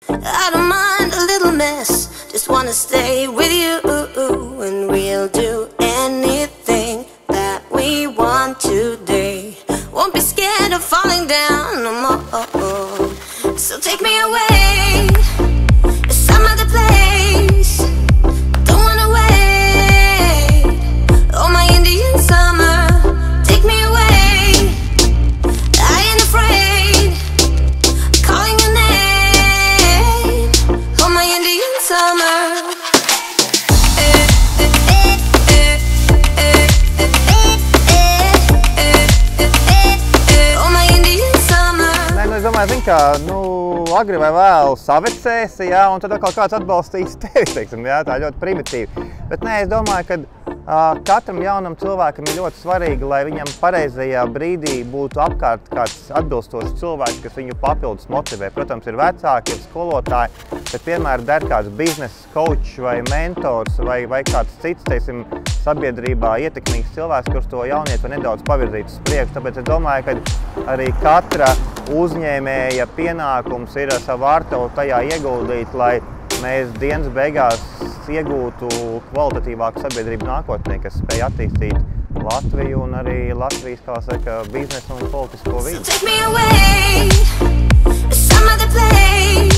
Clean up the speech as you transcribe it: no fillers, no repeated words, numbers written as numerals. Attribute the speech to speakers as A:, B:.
A: I don't mind a little mess, just wanna stay with you, and we'll do anything that we want today. Won't be scared of falling down no more. So take me away to some other place. Don't wanna wait. Oh, my Indian summer, take me away. I ain't afraid, calling your name. Oh, my Indian summer.
B: Es domāju, zin, ka, agri vai vēl savecēsi, jā, un tad atkal kāds atbalstīs tevi, teiksim, jā, tā ļoti primitīvi. Bet nē, es domāju, ka katram jaunam cilvēkam ir ļoti svarīgi, lai viņam pareizajā brīdī būtu apkārt kāds atbilstošs cilvēks, kas viņu papildus motivē. Protams, ir vecāki, ir skolotāji, bet vienmēr der kāds biznesa coach vai mentors vai kāds cits, teiksim, sabiedrībā ietekmīgs cilvēks, kurš to jaunieti nedaudz pavirzīt uz priekšu. Tāpēc es domāju, ka arī katra uzņēmēja pienākums ir savu artavu tajā ieguldīt, lai mēs dienas beigās iegūtu kvalitatīvāku sabiedrību nākotnē, kas spēj attīstīt Latviju un arī Latvijas, kā saka, biznesa un politisko vidi.